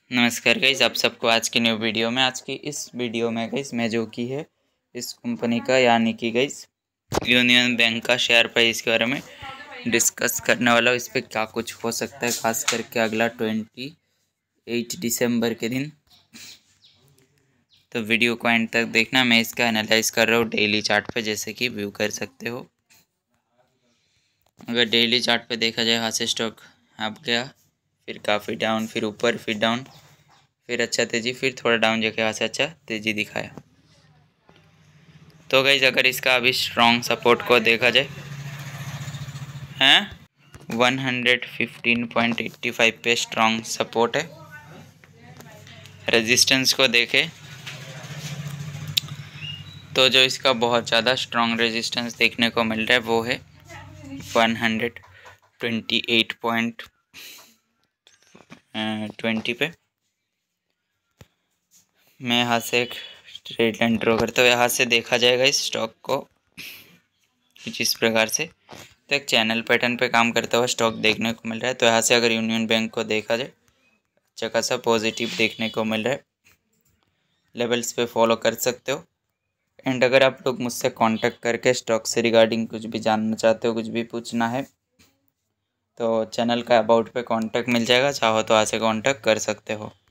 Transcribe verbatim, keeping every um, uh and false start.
नमस्कार गाइस, आप सबको आज की न्यू वीडियो में। आज की इस वीडियो में गाइस मैं जो की है इस कंपनी का यानी कि गाइस यूनियन बैंक का शेयर प्राइस के बारे में डिस्कस करने वाला हूँ। इस पर क्या कुछ हो सकता है, खास करके अगला ट्वेंटी एट दिसंबर के दिन। तो वीडियो को एंड तक देखना। मैं इसका एनालाइज कर रहा हूँ डेली चार्ट पे, जैसे कि व्यू कर सकते हो। अगर डेली चार्ट पे देखा जाए, यहाँ से स्टॉक अप गया, फिर काफ़ी डाउन, फिर ऊपर, फिर डाउन, फिर अच्छा तेज़ी, फिर थोड़ा डाउन जाके यहाँ से अच्छा तेज़ी दिखाया। तो गाइज अगर इसका अभी स्ट्रॉन्ग सपोर्ट को देखा जाए हैं one fifteen point eighty five पे स्ट्रॉन्ग सपोर्ट है। रेजिस्टेंस को देखें तो जो इसका बहुत ज़्यादा स्ट्रॉन्ग रेजिस्टेंस देखने को मिल रहा है वो है one twenty eight point twenty पे। मैं यहाँ से एक स्ट्रेट लाइन ड्रॉ करता हूँ। यहाँ से देखा जाएगा इस स्टॉक को कुछ इस प्रकार से, तो एक चैनल पैटर्न पे काम करता हुआ स्टॉक देखने को मिल रहा है। तो यहाँ से अगर यूनियन बैंक को देखा जाए, अच्छा खासा पॉजिटिव देखने को मिल रहा है। लेवल्स पे फॉलो कर सकते हो। एंड अगर आप लोग मुझसे कांटेक्ट करके स्टॉक से रिगार्डिंग कुछ भी जानना चाहते हो, कुछ भी पूछना है, तो चैनल का अबाउट पे कांटेक्ट मिल जाएगा, चाहो तो यहाँ से कांटेक्ट कर सकते हो।